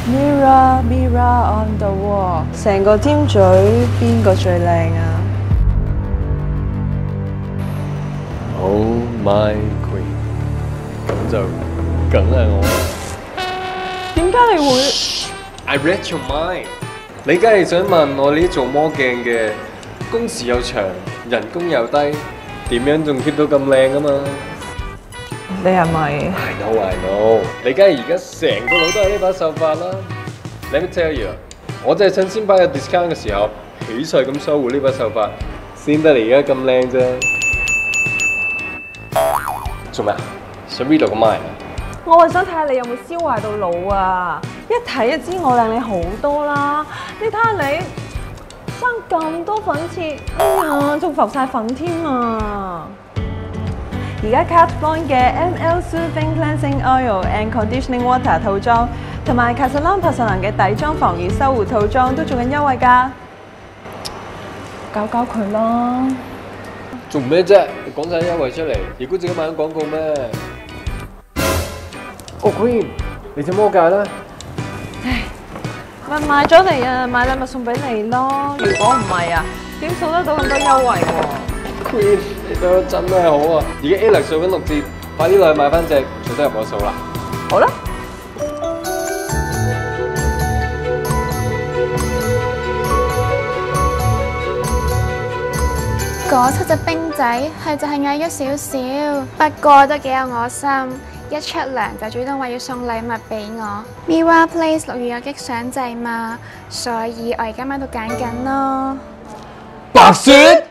Mirror, mirror on the wall， 成個尖嘴邊個最靚啊 ？Oh my queen， 咁就梗係我啦。 點解你會 ？I read your mind。你梗係想問我呢做魔鏡嘅工時又長，人工又低，點樣仲 keep 到咁靚啊嘛？ 你係咪 ？I know， 你梗係而家成個腦都係呢把秀髮啦。Let me tell you， 我真係趁先擺有 discount 嘅時候，起勢咁收回呢把秀髮，先得你而家咁靚啫。做咩啊？想 read 到個 mind 啊？ 我係想睇下你有冇燒壞到腦啊！一睇就知我靚你好多啦！你睇下你生咁多粉刺，哎呀，仲浮晒粉添啊！而家 Kat Von 嘅 ML Soothing Cleansing Oil and Conditioning Water 套裝，同埋 Castellan Personal 嘅底妝防熱修護套裝都做緊優惠㗎，搞搞佢啦！ 做咩啫？你講晒優惠出嚟，你估自己買緊廣告咩？哦 ，Queen， 你隻魔戒啦？ 唉，咪買咗嚟啊，買禮物送俾你咯。如果唔係啊，點數得到咁多優惠喎 ？Queen， 你對我真係好啊！而家 Alex 做緊6折，快啲落去買翻隻，做得入我數啦。 好啦。 嗰7隻冰仔係就係矮咗少少，不過都幾有我心。一出糧就主動話要送禮物俾我。Mirror Place 6月有激賞制嘛，所以我而家喺度揀緊咯。 白雪。